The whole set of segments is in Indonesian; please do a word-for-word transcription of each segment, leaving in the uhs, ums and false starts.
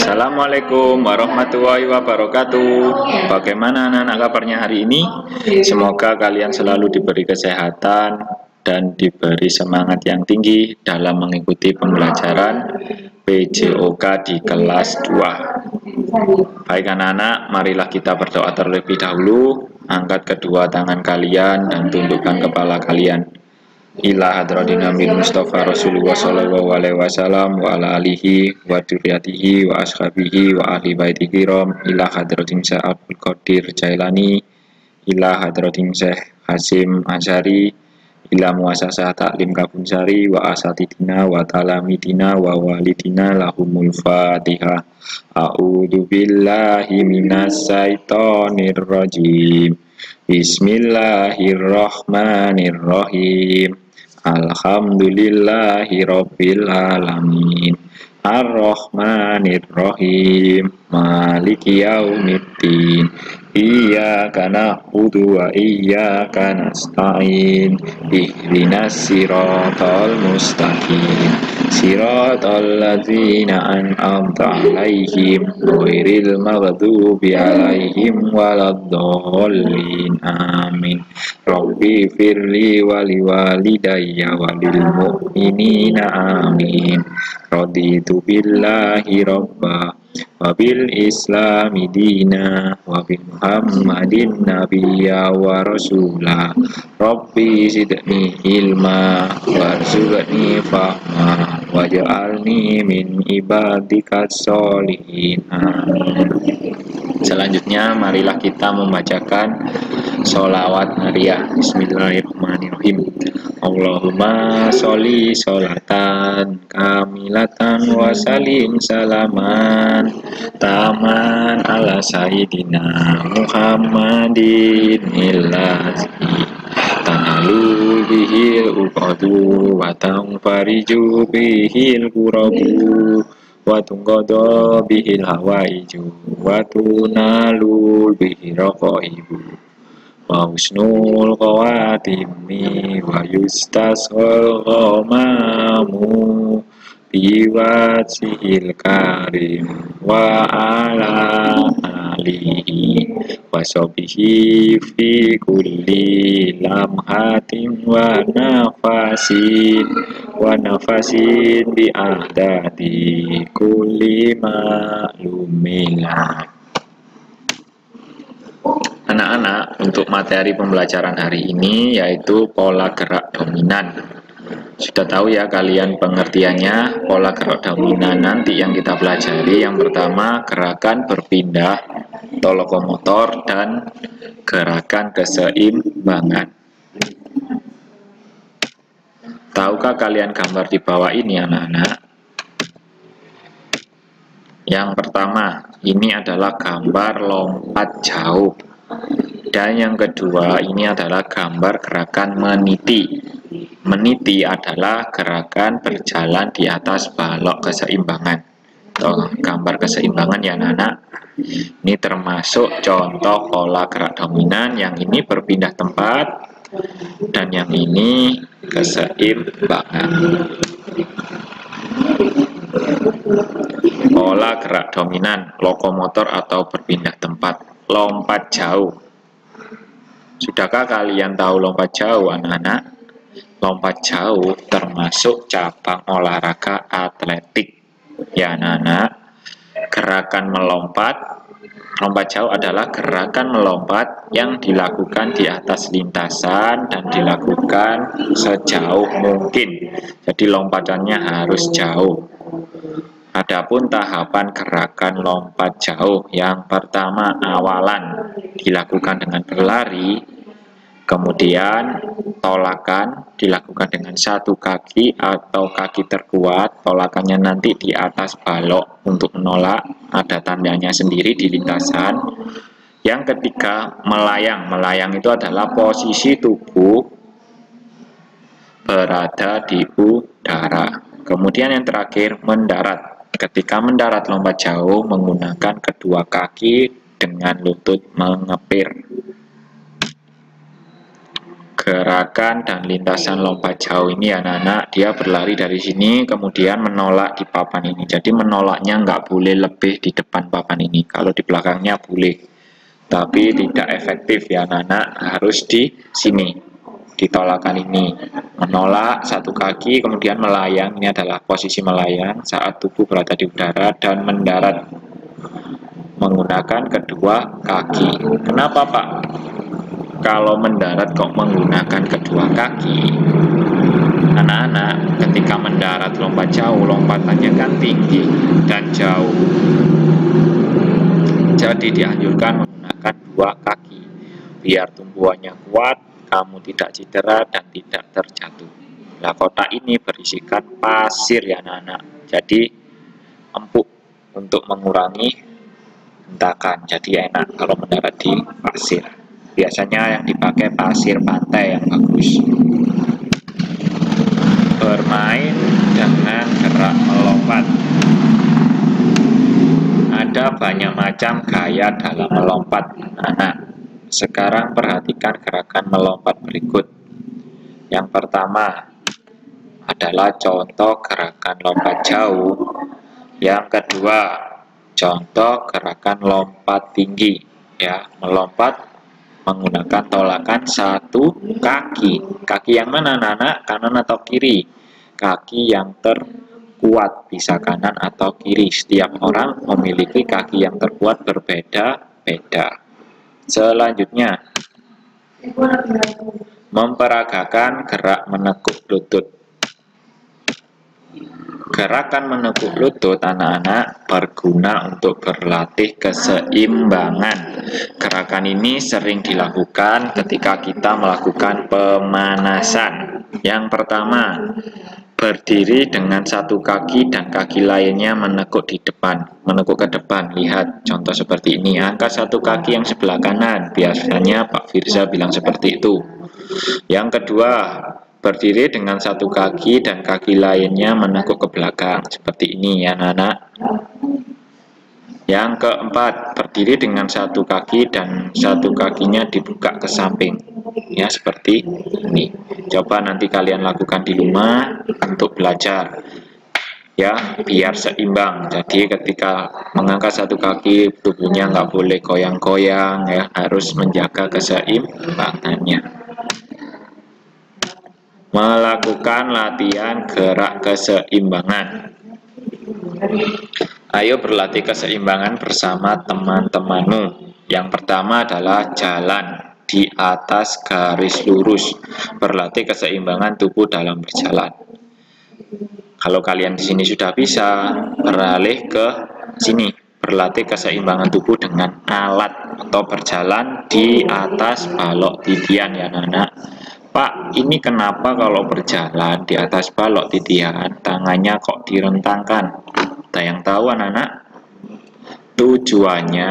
Assalamualaikum warahmatullahi wabarakatuh. Bagaimana anak-anak kabarnya hari ini? Semoga kalian selalu diberi kesehatan dan diberi semangat yang tinggi dalam mengikuti pembelajaran P J O K di kelas dua. Baik anak-anak, marilah kita berdoa terlebih dahulu. Angkat kedua tangan kalian dan tundukkan kepala kalian. Ila hadratin Nabi Mustafa Rasulullah sallallahu alaihi wasallam wa ala alihi wa dzurriyyatihi wa ashabihi wa ahli baiti kiram ila hadratin Syekh Abdul Qadir Jailani ila hadratin Syekh Hasim Asyari ila muasasah taklim Kabunsari wa asatidina wa talamidina wa walidina lahumul fatihah. A'udzu billahi minas syaitonir rajim. Bismillahirrahmanirrahim. Alhamdulillahi rabbil alamin. Ar-Rahmanir-Rahim. Maliki yaumiddin. Iyyaka na'budu wa iyyaka nasta'in. Ihdinas siratal mustaqim. Siratal ladzina an'amta 'alaihim ghairil maghdubi 'alaihim waladdallin. Amin. Rabbi firli wali walidayya walil mu'minina amin. Raditu billahi rabba wa bil islami dina wa bi muhammadin nabiyya wa rasula. Rabbi zidni ilma warzuqni fahma waj'alni min ibadikas sholihin. Amin. Selanjutnya marilah kita membacakan sholawat Maria. Bismillahirrahmanirrahim. Allahumma sholli sholatan kamilatan wa salim salaman taman ala sayyidina Muhammadin illazi tanalu bihil uqadu wa tanfariju bihil kurabu wa tungqadha bihil hawaiju wa tunalu bihi raqaibu wa husnul khawatimi wa yustasqal ghamamu biwajhil karim wa ala alihi wa sahbihi fi kulli lamhatin wa nafasin wa nafasin bi adadi kulli ma'lumilah. Anak-anak, untuk materi pembelajaran hari ini yaitu pola gerak dominan. Sudah tahu ya kalian pengertiannya pola gerak dominan nanti yang kita pelajari. Yang pertama, gerakan berpindah atau lokomotor dan gerakan keseimbangan. Tahukah kalian gambar di bawah ini anak-anak? Yang pertama, ini adalah gambar lompat jauh. Dan yang kedua, ini adalah gambar gerakan meniti. Meniti adalah gerakan berjalan di atas balok keseimbangan. Tuh, gambar keseimbangan ya anak-anak. Ini termasuk contoh pola gerak dominan. Yang ini berpindah tempat dan yang ini keseimbangan. Pola gerak dominan, lokomotor atau berpindah tempat, lompat jauh. Sudahkah kalian tahu lompat jauh anak-anak? Lompat jauh termasuk cabang olahraga atletik ya anak-anak. Gerakan melompat, lompat jauh adalah gerakan melompat yang dilakukan di atas lintasan dan dilakukan sejauh mungkin. Jadi lompatannya harus jauh. Adapun tahapan gerakan lompat jauh, yang pertama awalan dilakukan dengan berlari, kemudian tolakan dilakukan dengan satu kaki atau kaki terkuat, tolakannya nanti di atas balok untuk menolak, ada tandanya sendiri di lintasan. Yang ketiga melayang, melayang itu adalah posisi tubuh berada di udara. Kemudian yang terakhir mendarat. Ketika mendarat lompat jauh menggunakan kedua kaki dengan lutut mengepir. gerakan dan lintasan lompat jauh ini anak-anak, dia berlari dari sini kemudian menolak di papan ini. Jadi menolaknya nggak boleh lebih di depan papan ini, kalau di belakangnya boleh, tapi tidak efektif ya anak-anak, harus di sini, di tolakan ini. Menolak satu kaki kemudian melayang, ini adalah posisi melayang saat tubuh berada di udara, dan mendarat menggunakan kedua kaki. Kenapa Pak kalau mendarat kok menggunakan kedua kaki? Anak-anak, ketika mendarat lompat jauh, lompatannya kan tinggi dan jauh, jadi dianjurkan menggunakan dua kaki biar tumbuhannya kuat, kamu tidak cedera dan tidak terjatuh. Nah, kotak ini berisikan pasir ya anak-anak, jadi empuk untuk mengurangi hentakan, jadi enak kalau mendarat di pasir. Biasanya yang dipakai pasir pantai yang bagus. Bermain dengan gerak melompat. Ada banyak macam gaya dalam melompat anak. Sekarang perhatikan gerakan melompat berikut. Yang pertama adalah contoh gerakan lompat jauh. Yang kedua, contoh gerakan lompat tinggi, ya, melompat menggunakan tolakan satu kaki. Kaki yang mana anak-anak? Kanan atau kiri? Kaki yang terkuat, bisa kanan atau kiri. Setiap orang memiliki kaki yang terkuat berbeda-beda. Selanjutnya, memperagakan gerak menekuk lutut. Gerakan menekuk lutut anak-anak berguna untuk berlatih keseimbangan. Gerakan ini sering dilakukan ketika kita melakukan pemanasan. Yang pertama, berdiri dengan satu kaki dan kaki lainnya menekuk di depan, menekuk ke depan. Lihat contoh seperti ini. Angkat satu kaki yang sebelah kanan, biasanya Pak Firza bilang seperti itu. Yang kedua, berdiri dengan satu kaki dan kaki lainnya menekuk ke belakang, seperti ini ya anak-anak. Yang keempat, berdiri dengan satu kaki dan satu kakinya dibuka ke samping, ya seperti ini. Coba nanti kalian lakukan di rumah untuk belajar, ya, biar seimbang. Jadi ketika mengangkat satu kaki, tubuhnya nggak boleh goyang-goyang, ya, harus menjaga keseimbangannya. Melakukan latihan gerak keseimbangan. Ayo berlatih keseimbangan bersama teman-temanmu. Yang pertama adalah jalan di atas garis lurus. Berlatih keseimbangan tubuh dalam berjalan. Kalau kalian di sini sudah bisa, beralih ke sini. Berlatih keseimbangan tubuh dengan alat atau berjalan di atas balok titian ya anak-anak. Pak, ini kenapa kalau berjalan di atas balok titian, tangannya kok direntangkan? Ada yang tahu anak-anak? Tujuannya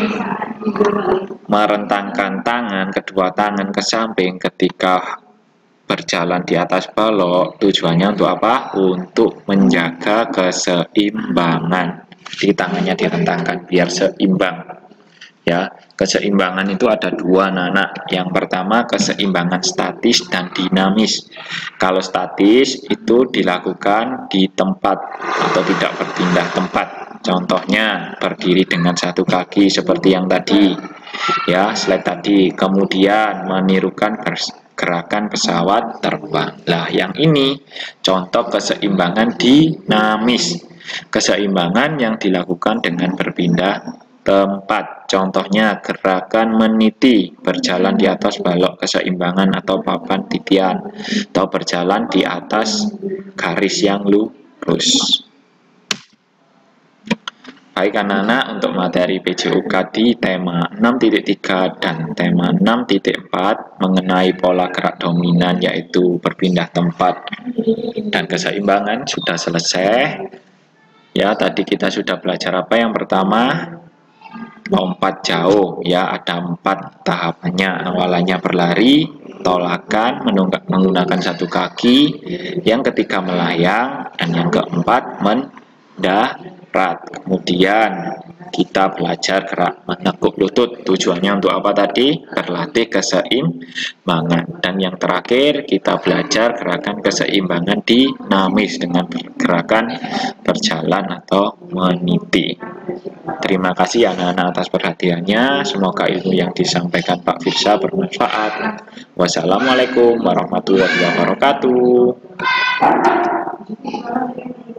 merentangkan tangan, kedua tangan ke samping ketika berjalan di atas balok. Tujuannya untuk apa? Untuk menjaga keseimbangan. Jadi tangannya direntangkan biar seimbang. Ya, keseimbangan itu ada dua anak-anak. Yang pertama keseimbangan statis dan dinamis. Kalau statis itu dilakukan di tempat atau tidak berpindah tempat. Contohnya berdiri dengan satu kaki seperti yang tadi, ya, slide tadi. Kemudian menirukan gerakan pesawat terbang. Nah, yang ini contoh keseimbangan dinamis. Keseimbangan yang dilakukan dengan berpindah tempat. Contohnya gerakan meniti, berjalan di atas balok keseimbangan atau papan titian, atau berjalan di atas garis yang lurus. Baik anak-anak, untuk materi P J U K di tema enam titik tiga dan tema enam titik empat mengenai pola gerak dominan yaitu berpindah tempat dan keseimbangan sudah selesai. Ya, tadi kita sudah belajar apa? Yang pertama, lompat jauh, ya, ada empat tahapannya. Awalannya berlari, tolakan, menggunakan satu kaki, yang ketiga melayang, dan yang keempat mendarat. Kemudian kita belajar gerak menekuk lutut. Tujuannya untuk apa tadi? Terlatih keseimbangan. Dan yang terakhir, kita belajar gerakan keseimbangan dinamis dengan gerakan berjalan atau meniti. Terima kasih anak-anak atas perhatiannya. Semoga ilmu yang disampaikan Pak Firsa bermanfaat. Wassalamualaikum warahmatullahi wabarakatuh.